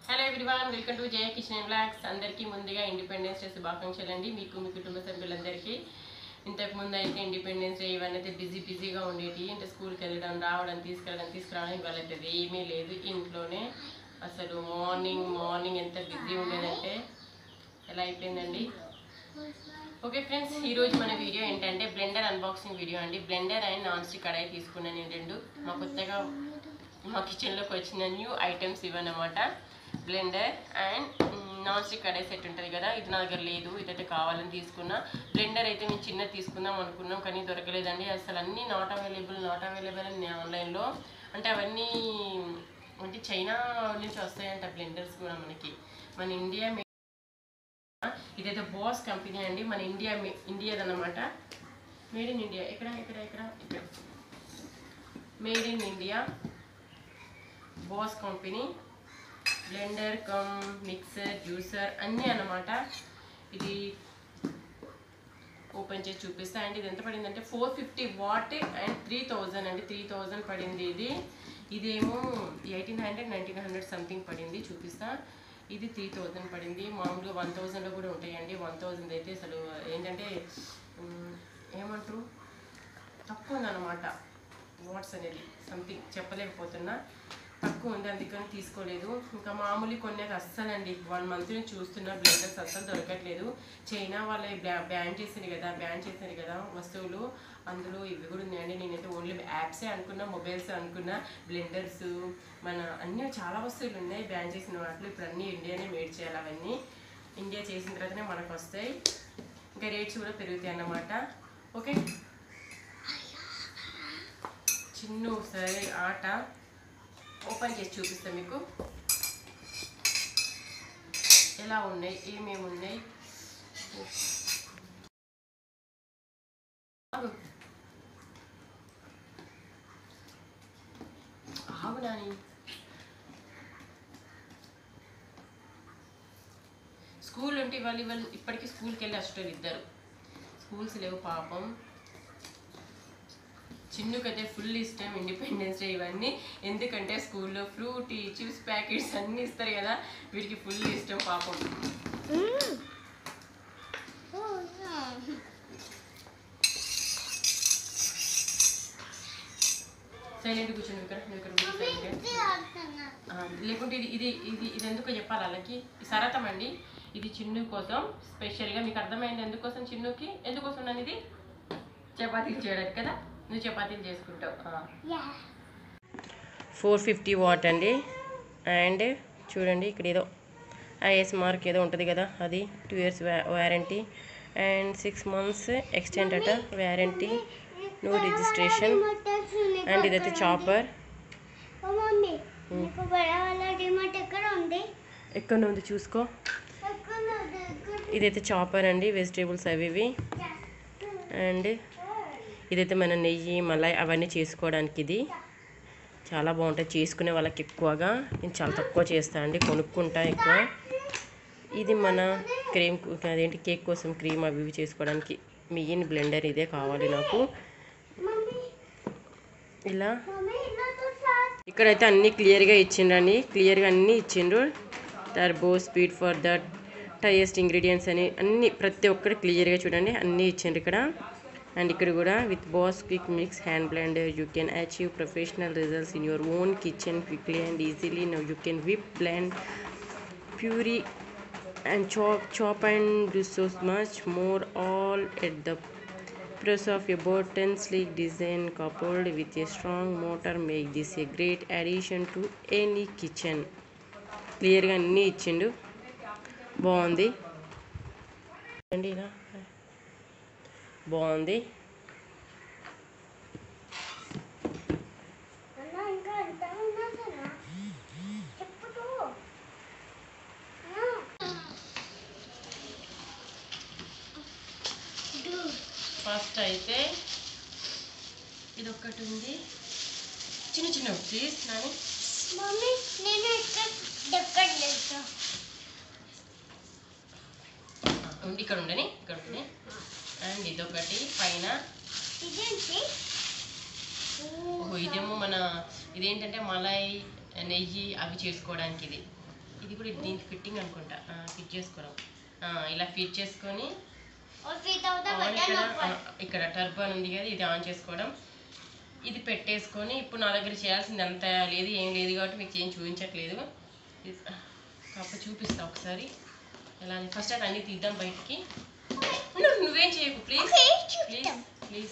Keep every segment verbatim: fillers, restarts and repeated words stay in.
Hello everyone, welcome to Jaya kitchen blogs. అందరికీ ముందుగా independence day శుభాకాంక్షలు అండి. మీకు మీ కుటుంబ సభ్యులందరికీ. ఇంతకుముందు అయితే ఇండిపెండెన్స్ డే ఇవన్నీ అయితే బిజీ బిజీగా ఉండేవి. అంటే స్కూల్కి వెళ్ళడం, రావడం, తీసుకెళ్ళడం తీసుకురావడం ఇవాళ అయితే ఏమీ లేదు. ఇంట్లోనే అసలు మార్నింగ్ మార్నింగ్ ఎంత బిజీ ఉండేదంటే ఎలా అయిపోయిందండి. ఓకే ఫ్రెండ్స్, ఈరోజు మన వీడియో ఏంటంటే బ్లెండర్ అన్బాక్సింగ్ వీడియో అండి. Blender and non stick kadai తీసుకున్నాను నేను రెండు. మా కొత్తగా మా కిచెన్లోకి వచ్చిన న్యూ ఐటమ్స్ ఇవన్నమాట. Blender and non stick kadai set ఉంటుంది కదా, ఇది నా దగ్గర లేదు. ఇదైతే కావాలని తీసుకున్నా. బ్లెండర్ అయితే మేము చిన్నది తీసుకుందాం అనుకున్నాం, కానీ దొరకలేదండి. అసలు అన్నీ నాట్ అవైలబుల్ నాట్ అవైలబుల్ అని ఆన్లైన్లో. అంటే అవన్నీ అంటే చైనా నుంచి వస్తాయంట బ్లెండర్స్ కూడా మనకి. మన ఇండియా ఇదైతే బాస్ కంపెనీ అండి, మన ఇండియా ఇండియాదన్నమాట. Made in India. ఎక్కడ ఎక్కడ ఎక్కడ ఇక్కడ made in India Boss company. Blender cum mixer juicer అన్నీ అన్నమాట. ఇది ఓపెన్ చేసి చూపిస్తా అండి. ఇది ఎంత పడిందంటే four fifty watt and three thousand అండి. త్రీ థౌజండ్ పడింది ఇది. ఇదేమో eighteen hundred nineteen hundred something పడింది. చూపిస్తా. ఇది త్రీ థౌజండ్ పడింది. మామూలుగా వన్ థౌజండ్లో కూడా ఉంటాయండి. వన్ థౌజండ్ అయితే అసలు ఏంటంటే ఏమంటారు తక్కువ ఉందన్నమాట. వాట్స్ అనేది సంథింగ్ చెప్పలేకపోతున్నా, తక్కువ ఉంది, అందుకని తీసుకోలేదు. ఇంకా మామూలు కొన్ని అస్సలండి వన్ మంత్ నుంచి చూస్తున్నా బ్లెండర్స్ అస్సలు దొరకట్లేదు. చైనా వాళ్ళ బ్యాన్ చేసింది కదా బ్యాన్ చేసింది కదా వస్తువులు, అందులో ఇవి కూడా ఉన్నాయండి. నేనైతే ఓన్లీ యాప్సే అనుకున్నా, మొబైల్స్ అనుకున్నా. బ్లెండర్స్ మన అన్నీ చాలా వస్తువులు ఉన్నాయి బ్యాన్ చేసిన వాటిలో. ఇప్పుడు అన్నీ ఇండియానే మేడ్ చేయాలి. అవన్నీ ఇండియా చేసిన తర్వాతనే మనకు వస్తాయి. ఇంకా రేట్స్ కూడా పెరుగుతాయి అన్నమాట. ఓకే, చిన్న సరే ఆట ఓపెన్ చేసి చూపిస్తాను మీకు ఎలా ఉన్నాయి, ఏమేమి ఉన్నాయి. ఆగు నాని. స్కూల్ ఉంటే ఇవాళ ఇవాళ ఇప్పటికీ స్కూల్కి వెళ్ళి అష్టలు ఇద్దరు. స్కూల్స్ లేవు పాపం. చిన్నుకైతే ఫుల్ ఇష్టం ఇండిపెండెన్స్ డే ఇవన్నీ. ఎందుకంటే స్కూల్లో ఫ్రూటీ చిప్స్ ప్యాకెట్స్ అన్నీ ఇస్తారు కదా, వీడికి ఫుల్ ఇష్టం పాపం. సైలెంట్ కూర్చోండి ఇక్కడ. లేకుంటే ఇది ఇది ఇది ఇది ఎందుకో చెప్పాలి వాళ్ళకి. సరతం అండి, ఇది చిన్ను కోసం స్పెషల్గా. మీకు అర్థమైంది ఎందుకోసం చిన్నుకి ఎందుకోసం నన్ను ఇది చపాతీలు చేయడానికి కదా. నువ్వు చపాతీలు చేసుకుంటావు. ఫోర్ ఫిఫ్టీ వాట్ అండి. అండ్ చూడండి ఇక్కడ ఏదో ఐఎస్ మార్క్ ఏదో ఉంటుంది కదా, అది two years warranty and six months extend అట వారంటీ, నో రిజిస్ట్రేషన్. అండ్ ఇదైతే చాపర్. ఎక్కడ ఉంది చూసుకో. ఇదైతే చాపర్ అండి, వెజిటేబుల్స్ అవి ఇవి. అండ్ ఇదైతే మన నెయ్యి మలాయ్ అవన్నీ చేసుకోవడానికి. ఇది చాలా బాగుంటుంది చేసుకునే వాళ్ళకి. ఎక్కువగా నేను చాలా తక్కువ చేస్తాను అండి, కొనుక్కుంటా ఎక్కువ. ఇది మన క్రీమ్, అదేంటి కేక్ కోసం క్రీమ్ అవి ఇవి చేసుకోవడానికి మెయిన్ బ్లెండర్ ఇదే కావాలి నాకు. ఇలా ఇక్కడైతే అన్నీ క్లియర్గా ఇచ్చిండ్రండి, క్లియర్గా అన్నీ ఇచ్చిండ్రు. Turbo speed for that tiniest ingredients అని అన్నీ ప్రతి ఒక్కటి క్లియర్గా చూడండి అన్నీ ఇచ్చిండ్రు ఇక్కడ. అండ్ ఇక్కడ కూడా with Boss quick mix hand blender you can achieve professional results in your own kitchen quickly and easily. Now you can whip blend puree and chop chop and do so much more all at the press of a button. Sleek design coupled with a strong motor make this a great addition to any kitchen. క్లియర్గా అన్నీ ఇచ్చిండు, బాగుంది అండి. ఇలా బాగుంది. First అయితే ఇది ఒక్కటి ఉంది, చిన్న చిన్న ప్లీజ్ నాని. ఇక్కడ ఉండని ఇక్కడ ఉండని. అండ్ ఇదొకటి పైన. ఓహో ఇదేమో మన ఇదేంటంటే మలాయ్ నెయ్యి అవి చేసుకోవడానికి. ఇది ఇది కూడా దీనికి ఫిట్టింగ్ అనుకుంటా, ఫిట్ చేసుకోవడం. ఇలా ఫిట్ చేసుకొని ఇక్కడ టర్బన్ ఉంది కదా, ఇది ఆన్ చేసుకోవడం. ఇది పెట్టేసుకొని ఇప్పుడు నా దగ్గర చేయాల్సింది అంత లేదు, ఏం లేదు కాబట్టి మీకు ఏం చూపించట్లేదు. కాకపోతే చూపిస్తా ఒకసారి ఎలా. ఫస్ట్ అయితే అన్నీ తీద్దాం బయటికి. నువ్వేం చేయకు ప్లీజ్ ప్లీజ్ ప్లీజ్.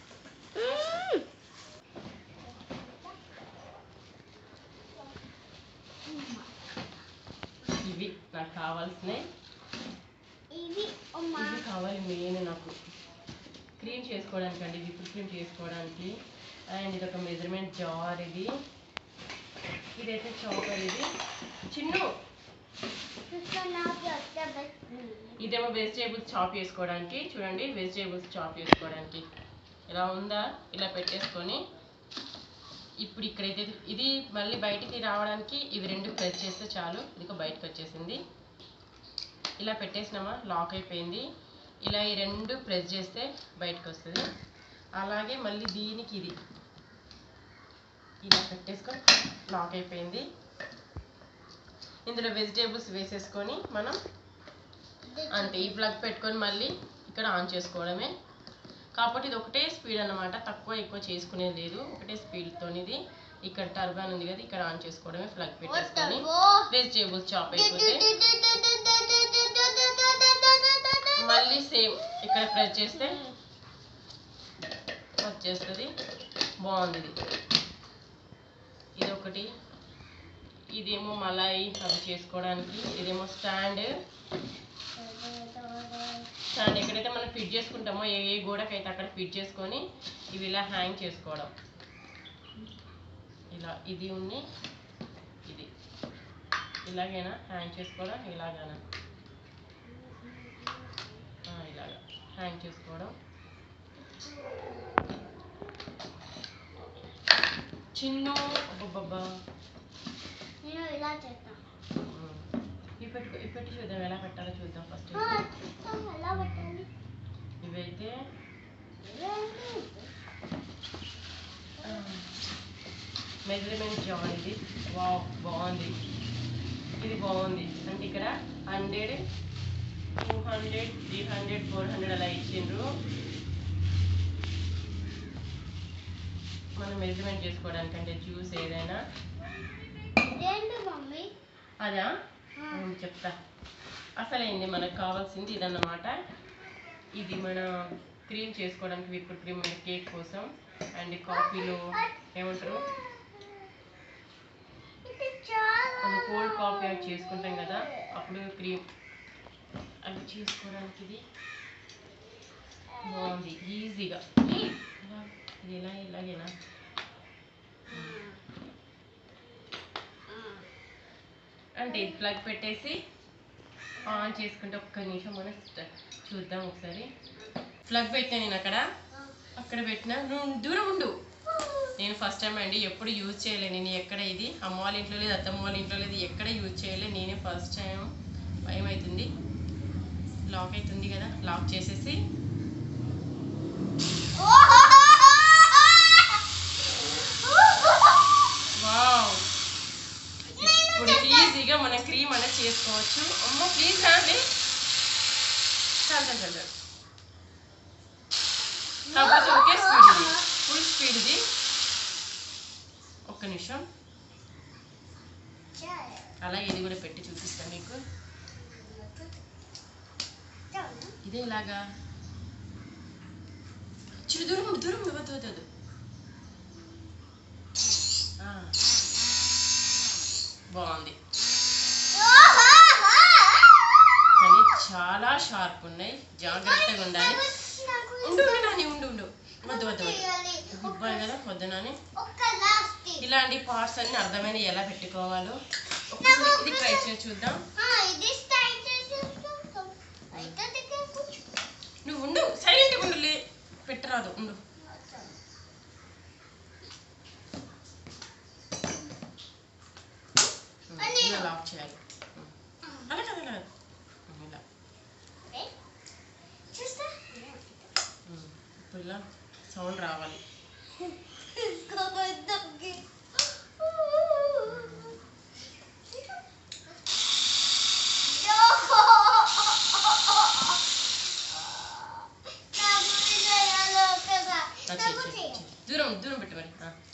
ఇవి నాకు కావాల్సినవి, ఇవి కావాలి మెయిన్ నాకు క్రీమ్ చేసుకోవడానికి అండి, విప్ క్రీమ్ చేసుకోవడానికి. అండ్ ఇది ఒక మెజర్మెంట్ జార్, ఇది ఇదైతే చాపర్, ఇది చిన్ను ఇదేమో వెజిటేబుల్స్ చాప్ చేసుకోవడానికి. చూడండి వెజిటేబుల్స్ చాప్ చేసుకోవడానికి ఇలా ఉందా, ఇలా పెట్టేసుకొని ఇప్పుడు ఇక్కడైతే ఇది మళ్ళీ బయటికి రావడానికి ఇవి రెండు ప్రెస్ చేస్తే చాలు. ఇదిగో బయటకు వచ్చేసింది. ఇలా పెట్టేసినామా, లాక్ అయిపోయింది. ఇలా ఈ రెండు ప్రెస్ చేస్తే బయటకు వస్తుంది. అలాగే మళ్ళీ దీనికి ఇది ఇలా పెట్టేసుకొని లాక్ అయిపోయింది. ఇందులో వెజిటేబుల్స్ వేసేసుకొని మనం అంటే ఈ ప్లగ్ పెట్టుకొని మళ్ళీ ఇక్కడ ఆన్ చేసుకోవడమే. కాకపోతే ఇది ఒకటే స్పీడ్ అన్నమాట, తక్కువ ఎక్కువ చేసుకునేది లేదు, ఒకటే స్పీడ్తో. ఇది ఇక్కడ టర్బన్ ఉంది కదా, ఇక్కడ ఆన్ చేసుకోవడమే. ప్లగ్ పెట్టేసుకొని వెజిటేబుల్స్ చాప్ అయిపోతే మళ్ళీ సేమ్ ఇక్కడ ప్రెస్ చేస్తే వచ్చేస్తుంది. బాగుంది ఇది. ఇది ఒకటి, ఇదేమో మలాయి అవి చేసుకోవడానికి. ఇదేమో స్టాండ్ స్టాండ్ ఎక్కడైతే మనం ఫిట్ చేసుకుంటామో ఏ ఏ గోడకైతే అక్కడ ఫిట్ చేసుకొని ఇవి ఇలా హ్యాంగ్ చేసుకోవడం. ఇలా ఇది ఉంది, ఇది ఇలాగైనా హ్యాంగ్ చేసుకోవడం, ఇలాగైనా ఇలాగ హ్యాంగ్ చేసుకోవడం. చిన్ను అబ్బబ్బా ఇలా చేస్తాను. ఇవి పెట్టుకో, ఇవి పెట్టి చూద్దాం ఎలా పెట్టాలో చూద్దాం. ఫస్ట్ ఇవైతే మెజర్మెంట్ జాన్, ఇది వా బాగుంది, ఇది బాగుంది. అంటే ఇక్కడ hundred two hundred three hundred four hundred అలా ఇచ్చిండ్రు. మనం మెజర్మెంట్ చేసుకోవడానికి అంటే జ్యూస్ ఏదైనా. అదా చెప్తా. అసలైంది మనకు కావాల్సింది ఇదన్నమాట. ఇది మన క్రీమ్ చేసుకోవడానికి, విప్ క్రీమ్ కేక్ కోసం. అండ్ కాఫీలో ఏమంటారు, మనం కోల్డ్ కాఫీ అవి చేసుకుంటాం కదా, అప్పుడు క్రీమ్ అవి చేసుకోవడానికి ఇది బాగుంది, ఈజీగా. ఇది ఎలా ఇలాగేనా అంటే ఇది ప్లగ్ పెట్టేసి ఆన్ చేసుకుంటే ఒక్క నిమిషం మనం చూద్దాం ఒకసారి. ప్లగ్ పెట్టినా నేను అక్కడ అక్కడ పెట్టినా, నువ్వు దూరం ఉండు. నేను ఫస్ట్ టైం అండి, ఎప్పుడు యూజ్ చేయలేదు నేను. ఎక్కడ ఇది అమ్మ వాళ్ళ ఇంట్లో లేదు, అత్తమ్మ వాళ్ళ ఇంట్లో లేదు, ఎక్కడ యూజ్ చేయలేదు. నేనే ఫస్ట్ టైం. భయం అవుతుంది. లాక్ అవుతుంది కదా, లాక్ చేసేసి వావ్, ఇప్పుడు ఈజీగా మనం క్రీమ్ అనేది చేసుకోవచ్చు. అమ్మ ప్లీజ్ రాండి, చాలు చాలు చాలు చాలు. కాకపోతే ఒకే స్పీడ్, ఇది ఫుల్ స్పీడ్. ఇది ఒక్క నిమిషం, అలాగే ఇది కూడా పెట్టి చూపిస్తాను మీకు. ఇదే ఇలాగా చిరు దూరం ఉండు, దూరం ఉండు, వద్దు వద్దు వద్దు. బాగుంది, కానీ చాలా షార్ప్ ఉన్నాయి, జాగ్రత్తగా ఉండాలి. ఉండు ఉండు నాని, ఉండు ఉండు, వద్దు వద్దు వద్దు. గుడ్ బాయ్ కదా, వద్దు నాని. ఇలాంటి పార్ట్స్ అన్ని అర్థమైన ఎలా పెట్టుకోవాలో ఒకసారి ఇది ట్రై చేసి చూద్దాం. నువ్వు ఉండు, సైలెంట్గా ఉండు, పెట్టరాదు, ఉండు. ఇలా లాక్ చేయాలి. అలా కదా, అలా ఇలా. ఇప్పుడు ఇలా సౌండ్ రావాలి. మరి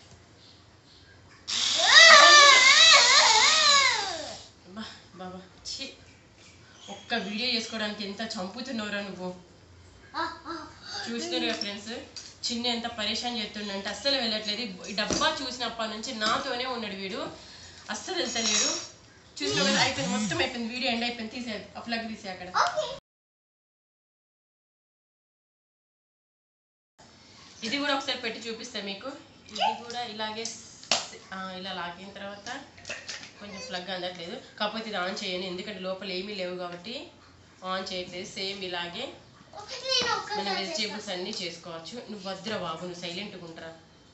బాబా ఛీ ఒక్క వీడియో చేసుకోవడానికి ఎంత చంపుతున్నావురా నువ్వు. చూస్తున్నారు ఫ్రెండ్స్, చిన్న ఎంత పరేషాన్ చేస్తుండంటే అస్సలు వెళ్ళట్లేదు. ఈ డబ్బా చూసినప్పటి నుంచి నాతోనే ఉన్నాడు వీడు, అస్సలు వెళ్తలేడు. చూసిన కదా అయిపోయింది, మొత్తం అయిపోయింది, వీడియో ఎండ్ అయిపోయింది. తీసేది ఆ ప్లగ్ తీసే అక్కడ. ఇది కూడా ఒకసారి పెట్టి చూపిస్తాను మీకు. ఇది కూడా ఇలాగే ఇలా లాగిన తర్వాత కొంచెం ప్లగ్ అందట్లేదు, కాకపోతే ఇది ఆన్ చేయను ఎందుకంటే లోపల ఏమీ లేవు కాబట్టి ఆన్ చేయట్లేదు. సేమ్ ఇలాగే మన వెజిటేబుల్స్ అన్నీ చేసుకోవచ్చు. నువ్వు వద్దురా బాబు, నువ్వు సైలెంట్గా ఉంటారా,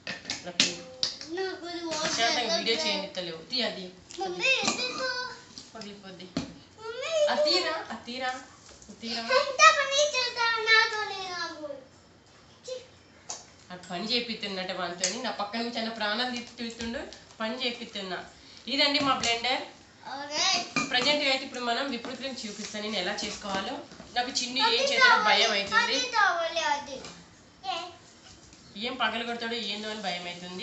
వీడియో చేయనిత్తలేవు. తీ అది పగిలిపోద్ది. అతీరా అతీరా తీరా అది పని చేపిస్తున్నట్టు మనతో. నా పక్క నుంచి అన్న ప్రాణాలు తీస్తుండు, పని చేపిస్తున్నా. ఇదండి మా బ్లెండర్. ప్రజెంట్ అయితే ఇప్పుడు మనం విపరీతం చూపిస్తాను నేను ఎలా చేసుకోవాలో. నాకు చిన్ని ఏం చేస్తాడో భయం అవుతుంది, ఏం పగలు కొడతాడో ఏందో అని భయం అవుతుంది.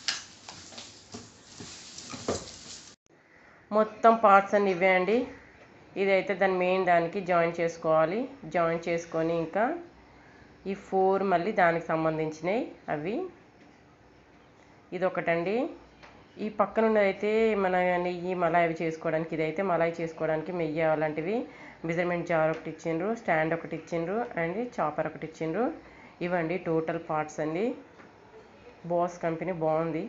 మొత్తం పార్ట్స్ అన్ని ఇవే అండి. ఇదైతే దాని మెయిన్ దానికి జాయిన్ చేసుకోవాలి. జాయిన్ చేసుకొని ఇంకా ఈ ఫోర్ మళ్ళీ దానికి సంబంధించినవి అవి. ఇది ఒకటండి. ఈ పక్కన ఉన్నదైతే మన నెయ్యి మలాయి అవి చేసుకోవడానికి, ఇదైతే మలాయి చేసుకోవడానికి మెయ్యి అలాంటివి. మెజర్మెంట్ జార్ ఒకటి ఇచ్చిండ్రు, స్టాండ్ ఒకటి ఇచ్చిండ్రు అండ్ చాపర్ ఒకటి ఇచ్చిండ్రు. ఇవండి టోటల్ పార్ట్స్ అండి. బాస్ కంపెనీ బాగుంది,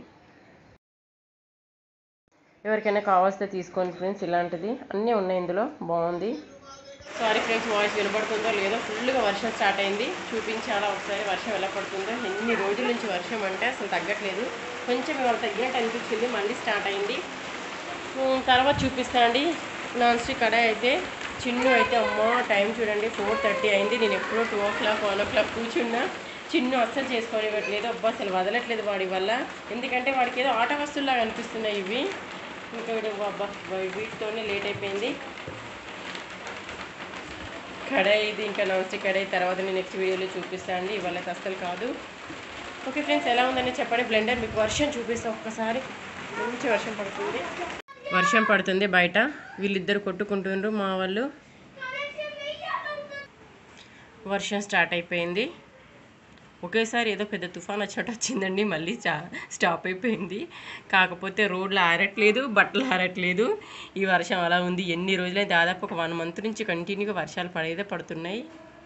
ఎవరికైనా కావాల్సితే తీసుకోండి ఫ్రెండ్స్. ఇలాంటిది అన్నీ ఉన్నాయి ఇందులో, బాగుంది. సారీ ఫ్రెండ్స్, వాయిస్ వినపడుతుందో లేదో, ఫుల్గా వర్షం స్టార్ట్ అయింది. చూపించాలా ఒకసారి వర్షం ఎలా పడుతుందో. ఎన్ని రోజుల నుంచి వర్షం అంటే అసలు తగ్గట్లేదు. కొంచెం ఇవాళ తగ్గినట్టు అనిపించింది, మళ్ళీ స్టార్ట్ అయింది. తర్వాత చూపిస్తా అండి. నాన్ స్టిక్ కడాయి అయితే చిన్ను అయితే అమ్మ టైం చూడండి ఫోర్ థర్టీ అయింది. నేను ఎప్పుడో two o'clock one o'clock కూర్చున్నా. చిన్ను అస్సలు చేసుకోనివ్వట్లేదు. అబ్బా అసలు వదలట్లేదు వాడి వల్ల, ఎందుకంటే వాడికి ఏదో ఆట వస్తువులాగా అనిపిస్తున్నాయి ఇవి. ఇంకా అబ్బా వీటితోనే లేట్ అయిపోయింది. కడాయి ఇది ఇంకా నాన్ స్టిక్ కడాయి తర్వాత నేను నెక్స్ట్ వీడియోలో చూపిస్తాను అండి, ఇవాళ అయితే అస్సలు కాదు. ఓకే ఫ్రెండ్స్, ఎలా ఉందని చెప్పండి. బ్లెండర్ మీకు వర్షం చూపిస్తాను ఒక్కసారి. మంచి వర్షం పడుతుంది, వర్షం పడుతుంది బయట. వీళ్ళిద్దరు కొట్టుకుంటుండ్రు మా వాళ్ళు. వర్షం స్టార్ట్ అయిపోయింది. ఒకేసారి ఏదో పెద్ద తుఫాన్ వచ్చేట వచ్చిందండి, మళ్ళీ చా స్టాప్ అయిపోయింది. కాకపోతే రోడ్లు ఆరట్లేదు, బట్టలు ఆరట్లేదు. ఈ వర్షం అలా ఉంది. ఎన్ని రోజులైనా దాదాపు ఒక వన్ మంత్ నుంచి కంటిన్యూగా వర్షాలు పడేదే పడుతున్నాయి.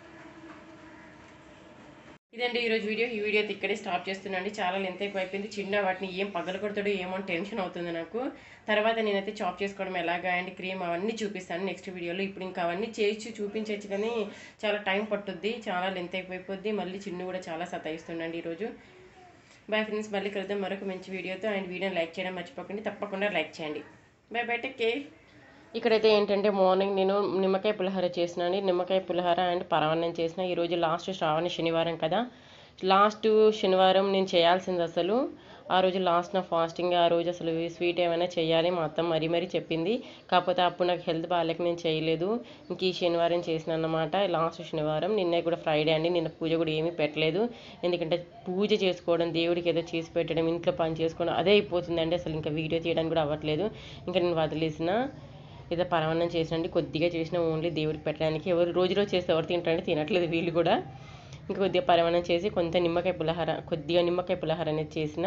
ఇదండి ఈరోజు వీడియో. ఈ వీడియో అయితే ఇక్కడే స్టాప్ చేస్తున్నాండి. చాలా లెంత్ ఎక్కువ అయిపోయింది. చిన్న వాటిని ఏం పగల కొడతాడో ఏమో టెన్షన్ అవుతుంది నాకు. తర్వాత నేనైతే చాప్ చేసుకోవడం ఎలాగా అండ్ క్రీమ్ అవన్నీ చూపిస్తాను నెక్స్ట్ వీడియోలో. ఇప్పుడు ఇంకా అవన్నీ చేసి చూపించవచ్చు కానీ చాలా టైం పట్టుద్ది, చాలా లెంత్ ఎక్కువైపోద్ది. మళ్ళీ చిన్ను కూడా చాలా సతాయిస్తుండండి ఈరోజు. బాయ్ ఫ్రెండ్స్, మళ్ళీ కలుద్దాం మరొక మంచి వీడియోతో. అండ్ వీడియోని లైక్ చేయడం మర్చిపోకండి, తప్పకుండా లైక్ చేయండి. Bye bye, take care. ఇక్కడైతే ఏంటంటే మార్నింగ్ నేను నిమ్మకాయ పులిహోర చేసినాను. నిమ్మకాయ పులిహోర అండ్ పరమాన్నం చేసిన. ఈరోజు లాస్ట్ శ్రావణ శనివారం కదా, లాస్ట్ శనివారం నేను చేయాల్సింది అసలు. ఆ రోజు లాస్ట్ నా ఫాస్టింగ్. ఆ రోజు అసలు స్వీట్ ఏమైనా చేయాలి మా అత్త మరీ మరీ చెప్పింది. కాకపోతే అప్పుడు నాకు హెల్త్ బాగాలేక నేను చేయలేదు. ఇంక ఈ శనివారం చేసిన అన్నమాట, లాస్ట్ శనివారం. నిన్న కూడా ఫ్రైడే అండి, నిన్న పూజ కూడా ఏమీ పెట్టలేదు. ఎందుకంటే పూజ చేసుకోవడం, దేవుడికి ఏదో చేసి పెట్టడం, ఇంట్లో పని చేసుకోవడం అదే అయిపోతుందండి. అసలు ఇంకా వీడియో తీయడానికి కూడా అవ్వట్లేదు. ఇంకా నేను వదిలేసిన. ఏదో పరమాన్నం చేసినండి, కొద్దిగా చేసిన, ఓన్లీ దేవుడికి పెట్టడానికి. ఎవరు రోజు రోజు చేస్తే ఎవరు తింటారంటే తినట్లేదు వీళ్ళు కూడా. ఇంకా కొద్దిగా పరమాన్నం చేసి కొంత నిమ్మకాయ పులిహోర, కొద్దిగా నిమ్మకాయ పులిహోర అనేది చేసిన.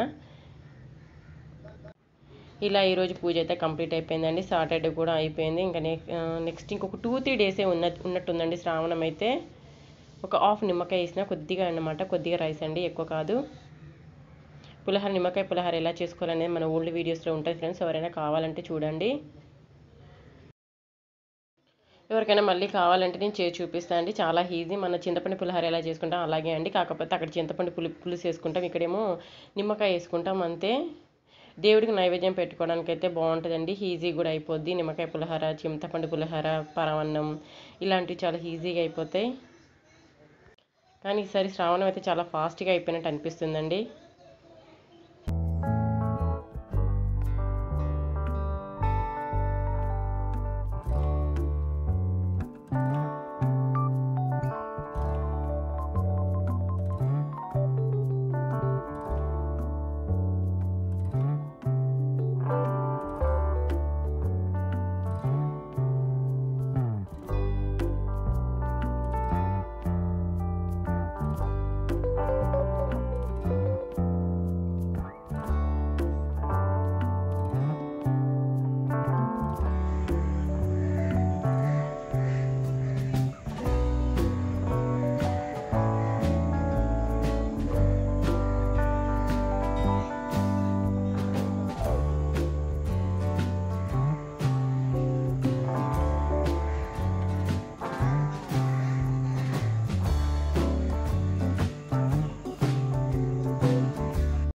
ఇలా ఈరోజు పూజ అయితే కంప్లీట్ అయిపోయిందండి. సాటర్డే కూడా అయిపోయింది. ఇంకా నెక్స్ట్ ఇంకొక టూ త్రీ డేసే ఉన్న ఉన్నట్టుందండి శ్రావణం అయితే. ఒక హాఫ్ నిమ్మకాయ వేసిన, కొద్దిగా అన్నమాట, కొద్దిగా రైస్ అండి, ఎక్కువ కాదు. పులిహోర, నిమ్మకాయ పులిహోర ఎలా చేసుకోవాలనేది మన ఓల్డ్ వీడియోస్లో ఉంటుంది ఫ్రెండ్స్, ఎవరైనా కావాలంటే చూడండి. ఎవరికైనా మళ్ళీ కావాలంటే నేను చేసి చూపిస్తాను అండి, చాలా ఈజీ. మన చింతపండు పులిహోర ఎలా చేసుకుంటాం అలాగే అండి, కాకపోతే అక్కడ చింతపండు పులి పులుసు వేసుకుంటాం, ఇక్కడేమో నిమ్మకాయ వేసుకుంటాం అంతే. దేవుడికి నైవేద్యం పెట్టుకోవడానికి అయితే బాగుంటుందండి, ఈజీ కూడా అయిపోద్ది. నిమ్మకాయ పులిహోర, చింతపండు పులిహోర, పరమాన్నం ఇలాంటివి చాలా ఈజీగా అయిపోతాయి. కానీ ఈసారి శ్రావణం అయితే చాలా ఫాస్ట్గా అయిపోయినట్టు అనిపిస్తుందండి.